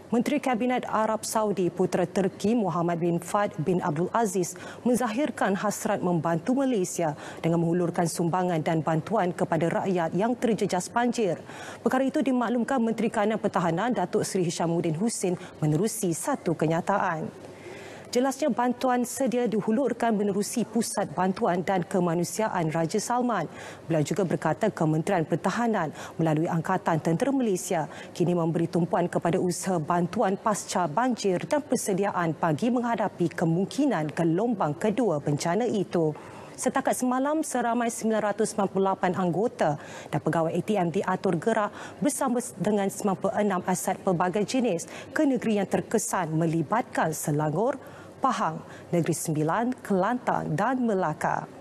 Menteri Kabinet Arab Saudi Putera Turki Muhammad bin Fahd bin Abdul Aziz menzahirkan hasrat membantu Malaysia dengan menghulurkan sumbangan dan bantuan kepada rakyat yang terjejas banjir. Perkara itu dimaklumkan Menteri Kanan Pertahanan Datuk Seri Hishamuddin Hussein menerusi satu kenyataan. Jelasnya bantuan sedia dihulurkan menerusi Pusat Bantuan dan Kemanusiaan Raja Salman. Beliau juga berkata Kementerian Pertahanan melalui Angkatan Tentera Malaysia kini memberi tumpuan kepada usaha bantuan pasca banjir dan persediaan bagi menghadapi kemungkinan gelombang kedua bencana itu. Setakat semalam, seramai 998 anggota dan pegawai ATM diatur gerak bersama dengan 96 aset pelbagai jenis ke negeri yang terkesan melibatkan Selangor, Pahang, Negeri Sembilan, Kelantan dan Melaka.